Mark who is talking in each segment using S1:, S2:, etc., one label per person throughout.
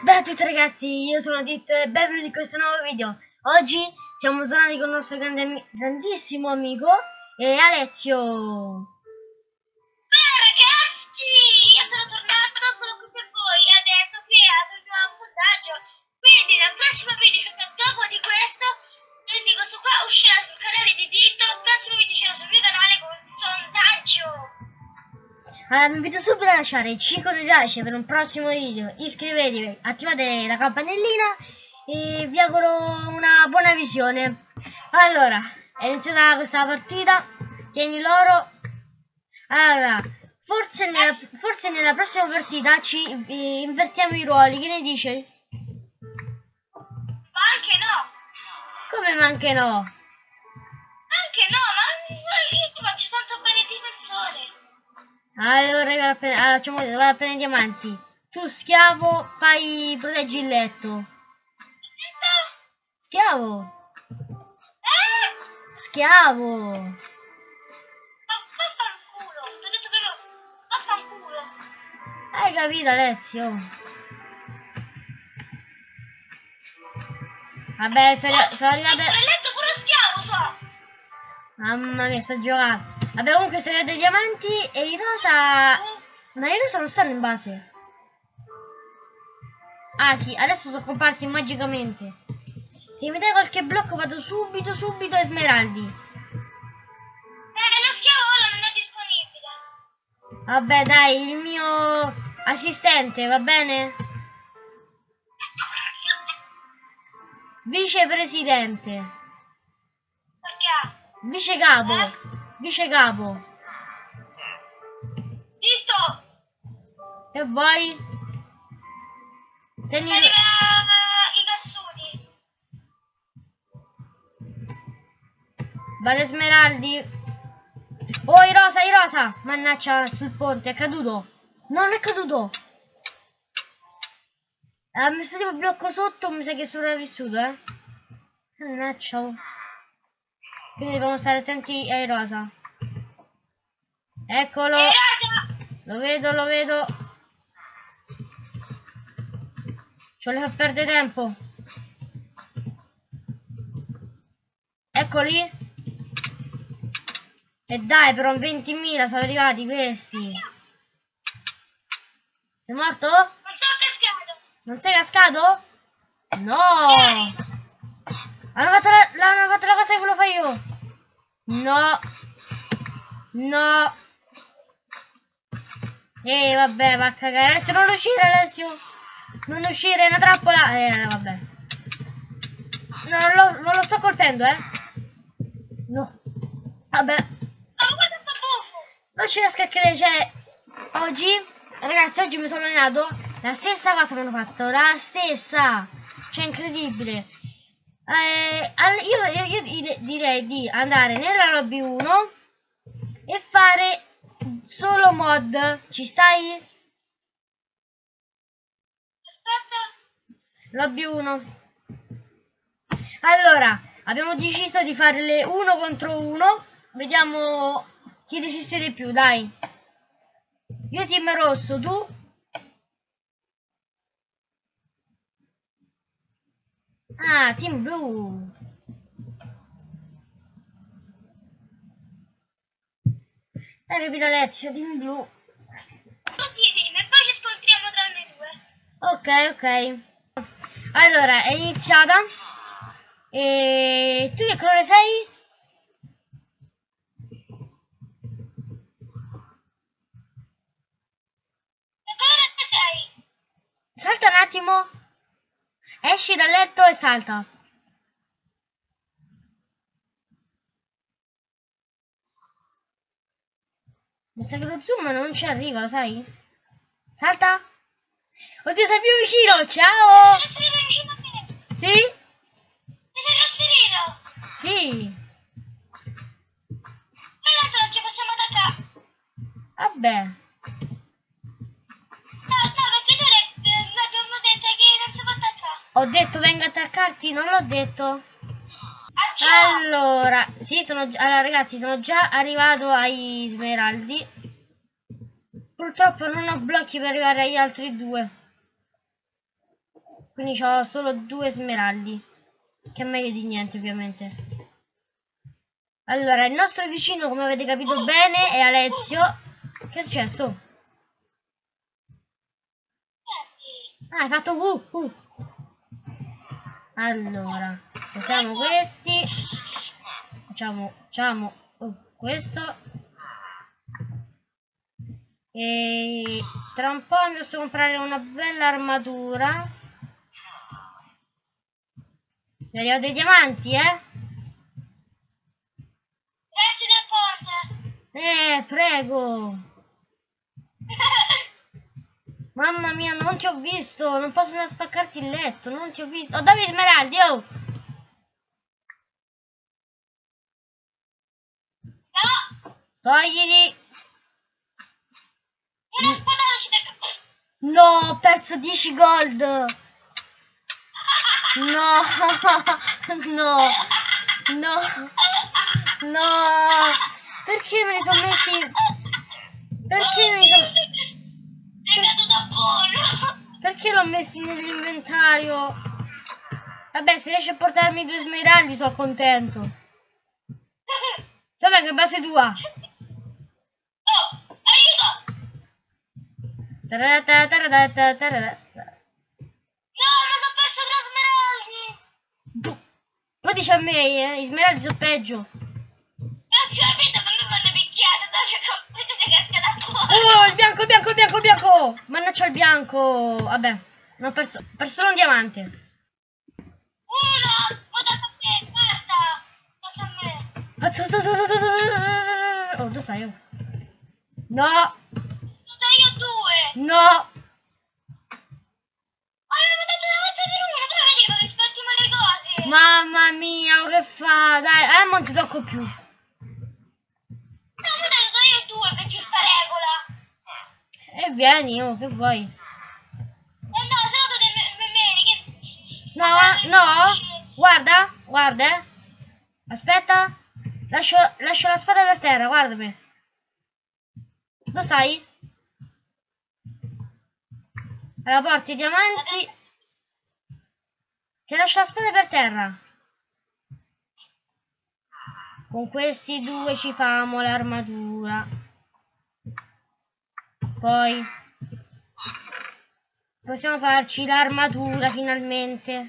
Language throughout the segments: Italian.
S1: Beh a tutti ragazzi, io sono Dit e benvenuti in questo nuovo video. Oggi siamo tornati con il nostro grandissimo amico Alessio.
S2: Beh ragazzi, io sono tornato, sono qui per voi e adesso qui apro il nuovo sondaggio. Quindi nel prossimo video, cioè dopo di questo, quindi questo qua uscirà sul canale di Dito, il prossimo video uscirà sul mio canale con il sondaggio.
S1: Allora vi invito subito a lasciare 5 mi piace per un prossimo video, iscrivetevi, attivate la campanellina e vi auguro una buona visione. Allora, è iniziata questa partita, tieni l'oro. Allora, forse nella prossima partita ci invertiamo i ruoli, che ne dici?
S2: Ma anche no,
S1: Come ma anche no?
S2: ma io ti faccio tanto bene i difensori.
S1: Allora, vai a prendere i diamanti. Tu schiavo, proteggi il letto. Schiavo, schiavo.
S2: Vaffanculo, ti ho detto proprio vaffanculo.
S1: Hai capito Alessio? Vabbè, sono arrivate...
S2: Pure letto pure schiavo, so.
S1: Mamma mia, sto giocando. Vabbè, comunque sono arrivati i diamanti e i rosa... Ma i rosa non stanno in base. Ah sì, adesso sono comparsi magicamente. Se mi dai qualche blocco vado subito a smeraldi.
S2: Lo schiavo ora non è disponibile.
S1: Vabbè dai, il mio assistente, va bene? Vicepresidente.
S2: Perché?
S1: Vice capo. Vice capo.
S2: Zitto!
S1: E voi? Tieni...
S2: Arriva i cazzuti.
S1: Vale smeraldi. Oh, i rosa! Mannaggia, sul ponte, è caduto. No, non è caduto. Ha messo tipo blocco sotto, mi sa che è sopravvissuto, eh. Mannaggia. Quindi dobbiamo stare attenti ai rosa. Eccolo. Lo vedo. Ci volevo far perdere tempo. Eccoli. E dai, però 20.000 sono arrivati questi. Sei morto?
S2: Non sono cascato.
S1: Non sei cascato? No! Hanno fatto la cosa che volevo fare io. No. No. Vabbè, va a cagare. Adesso non uscire, Alessio. Non uscire, è una trappola. Vabbè. No, non lo sto colpendo, eh. No. Vabbè.
S2: Ma guarda sto buffo.
S1: Non ci riesco a credere, cioè, oggi, ragazzi, oggi mi sono allenato, la stessa cosa mi hanno fatto, la stessa, cioè incredibile. Io direi di andare nella lobby 1 e fare solo mod, ci stai?
S2: Aspetta.
S1: Lobby 1. Allora, abbiamo deciso di fare le 1 contro 1, vediamo chi resiste di più, dai. Io team rosso, tu? Ah, team blu. Hai capito Alessio, team blu.
S2: Tutti i team e poi ci scontriamo tra noi due.
S1: Ok. Allora, è iniziata. E tu che colore sei?
S2: Che colore sei?
S1: Salta un attimo. Esci dal letto e salta. Mi sa che lo zoom non ci arriva, lo sai? Salta. Oddio, sei più vicino. Ciao.
S2: Sei trasferito vicino a me.
S1: Sì?
S2: Ti sei trasferito.
S1: Sì.
S2: Tra l'altro non ci possiamo attaccare.
S1: Vabbè.
S2: No, perché tu abbiamo detto che non si può attaccare.
S1: Ho detto venga a attaccarti, non l'ho detto.
S2: Ciao.
S1: Allora, sì, allora ragazzi, sono già arrivato ai smeraldi. Purtroppo non ho blocchi per arrivare agli altri due. Quindi ho solo 2 smeraldi, che è meglio di niente ovviamente. Allora, il nostro vicino, come avete capito bene, è Alessio. Che è successo? Ah, hai fatto Allora, usiamo questi. Facciamo questo. E tra un po' mi posso comprare una bella armatura. Ne arrivano dei diamanti, eh?
S2: Grazie del forte.
S1: Prego. Mamma mia, non ti ho visto. Non posso andare a spaccarti il letto. Non ti ho visto. Oh, dammi i smeraldi, oh.
S2: No,
S1: Toglili.
S2: una spada uscita.
S1: No, ho perso 10 gold. No, no, no, no. Perché me li sono messi? Perché me li sono...
S2: Sei caduto a volo.
S1: Perché l'ho messi nell'inventario? Vabbè, se riesci a portarmi 2 smeraldi sono contento. Vabbè, che base tua.
S2: Oh, aiuto.
S1: Tarata, tarata, tarata.
S2: No, non ho perso 3 smeraldi.
S1: Lo dici a me, i smeraldi sono peggio.
S2: Ho capito, ma mi fanno picchiare. Vedete che esca da fuori.
S1: Oh, il bianco, il bianco, il bianco, il bianco. Mannaggia il bianco. Vabbè, non ho perso solo un diamante.
S2: Uno, votate a me, basta. Votate a me.
S1: Oh, dove stai? Oh? No,
S2: Sono io 2.
S1: no.
S2: Avevo dato una volta per uno, però vedi che non rispettino le cose.
S1: Mamma mia, oh, che fa? Dai, non ti tocco più.
S2: No, mi ho dato io 2 per giusta regola.
S1: E vieni, oh, che vuoi?
S2: No, sono tutte meni che...
S1: No, no, guarda, guarda, aspetta, lascio la spada per terra, guardami. Dove stai? Allora porti i diamanti, che lascio la spada per terra. Con questi 2 ci famo l'armatura. Poi possiamo farci l'armatura finalmente.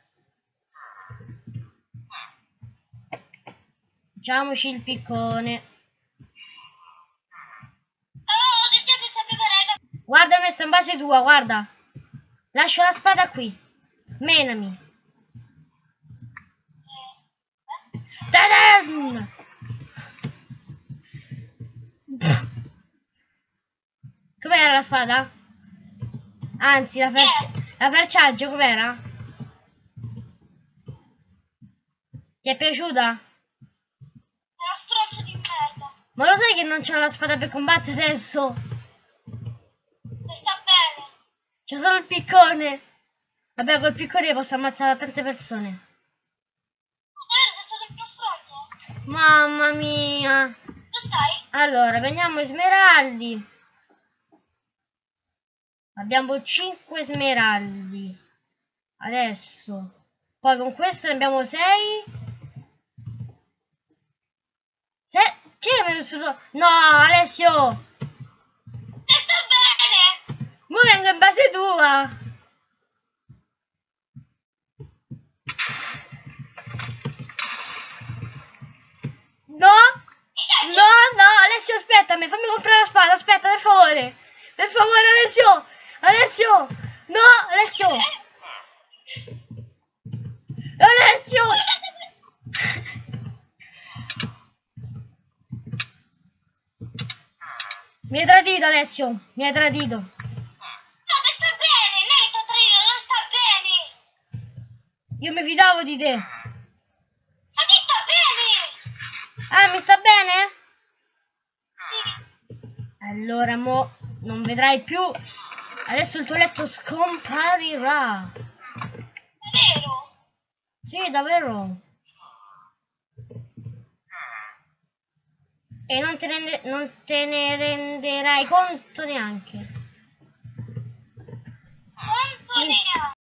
S1: Facciamoci il piccone.
S2: Oh, ti sta preparando.
S1: Guarda, ho messo in base tua, guarda. Lascio la spada qui. Menami. Ta-dan! Com'era la spada? Anzi, la ferciaggio com'era? Ti è piaciuta?
S2: È uno stronzo di merda.
S1: Ma lo sai che non c'ho la spada per combattere adesso?
S2: Se sta bene.
S1: C'ho solo il piccone. Vabbè, col piccone posso ammazzare tante persone.
S2: Davvero sei stato il più stronzo?
S1: Mamma mia.
S2: Dove stai?
S1: Allora, prendiamo i smeraldi. Abbiamo 5 smeraldi. Adesso. Poi con questo ne abbiamo 6. Chi è venuto? No, Alessio.
S2: Se sta bene.
S1: Mo vengo in base tua. No. No, no, Alessio, aspettami, fammi comprare la spada, aspetta, per favore. Per favore, Alessio. Alessio. No, Alessio. Alessio. Mi hai tradito, Alessio. Mi hai tradito.
S2: No, te sta bene. Non è che t'ho tradito, non sta bene.
S1: Io mi fidavo di te.
S2: Ma ti sta bene.
S1: Ah, mi sta bene?
S2: Sì.
S1: Allora, mo non vedrai più. Adesso il tuo letto scomparirà.
S2: Davvero?
S1: Sì, davvero. E non te ne renderai conto neanche.
S2: Non so neanche.